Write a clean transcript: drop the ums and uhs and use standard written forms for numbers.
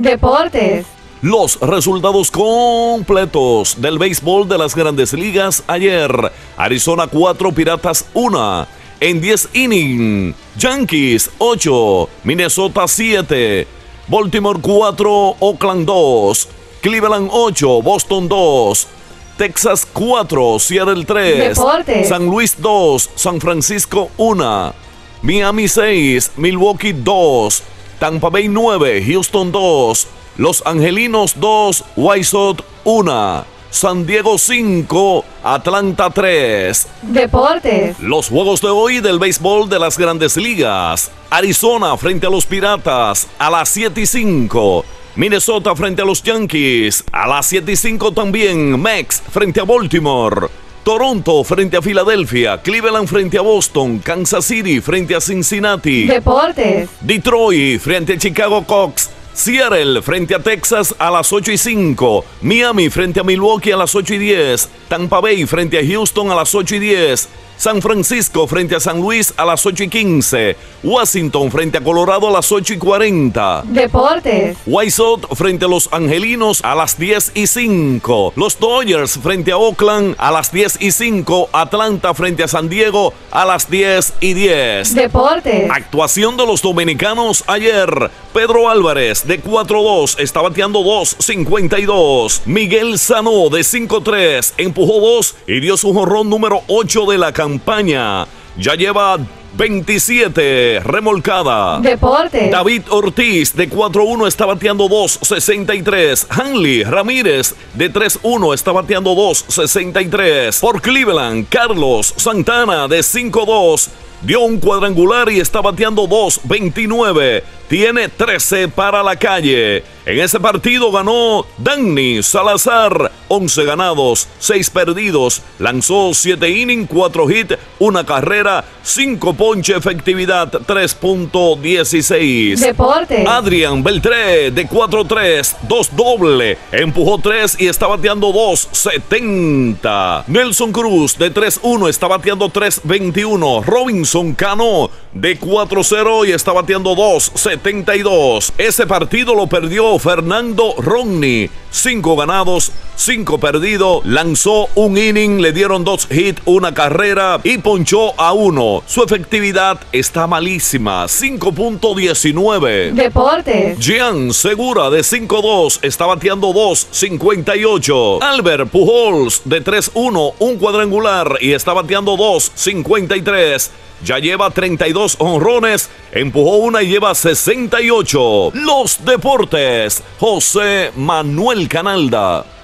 Deportes. Los resultados completos del béisbol de las Grandes Ligas ayer. Arizona 4, Piratas 1. En 10 innings, Yankees 8, Minnesota 7, Baltimore 4, Oakland 2, Cleveland 8, Boston 2, Texas 4, Seattle 3, Deportes. San Luis 2, San Francisco 1, Miami 6, Milwaukee 2, Tampa Bay 9, Houston 2, Los Angelinos 2, White Sox 1, San Diego 5, Atlanta 3. Deportes. Los juegos de hoy del béisbol de las Grandes Ligas. Arizona frente a los Piratas a las 7:05. Minnesota frente a los Yankees a las 7:05 también. Mets frente a Baltimore. Toronto frente a Filadelfia. Cleveland frente a Boston. Kansas City frente a Cincinnati. Deportes. Detroit frente a Chicago Cubs. Seattle frente a Texas a las 8:05. Miami frente a Milwaukee a las 8:10. Tampa Bay frente a Houston a las 8:10. San Francisco frente a San Luis a las 8:15. Washington frente a Colorado a las 8:40. Deportes. White Sox frente a los Angelinos a las 10:05. Los Dodgers frente a Oakland a las 10:05. Atlanta frente a San Diego a las 10:10. Deportes. Actuación de los dominicanos ayer. Pedro Álvarez de 4-2 está bateando 2.52. Miguel Sano de 5-3 empujó 2 y dio su jonrón número 8 de la campaña. Ya lleva 27 remolcada. Deportes. David Ortiz de 4-1 está bateando 2.63. Hanley Ramírez de 3-1 está bateando 2.63. Por Cleveland, Carlos Santana de 5-2 dio un cuadrangular y está bateando 2.29. Tiene 13 para la calle. En ese partido ganó Danny Salazar, 11 ganados, 6 perdidos. Lanzó 7 innings, 4 hits, 1 carrera, 5 ponche, efectividad 3.16. Deportes. Adrián Beltré de 4-3, 2 doble, empujó 3 y está bateando 2.70. Nelson Cruz de 3-1 está bateando 3.21. Robinson Cano de 4-0 y está bateando 2.72. Ese partido lo perdió Fernando Rodney, 5 ganados, 5 perdidos. Lanzó un inning, le dieron 2 hits, 1 carrera y ponchó a 1. Su efectividad está malísima, 5.19. Deportes. Jean Segura de 5-2 está bateando 2.58. Albert Pujols de 3-1, un cuadrangular y está bateando 2.53. Ya lleva 32 honrones, empujó 1 y lleva 68. Los deportes, José Manuel Canalda.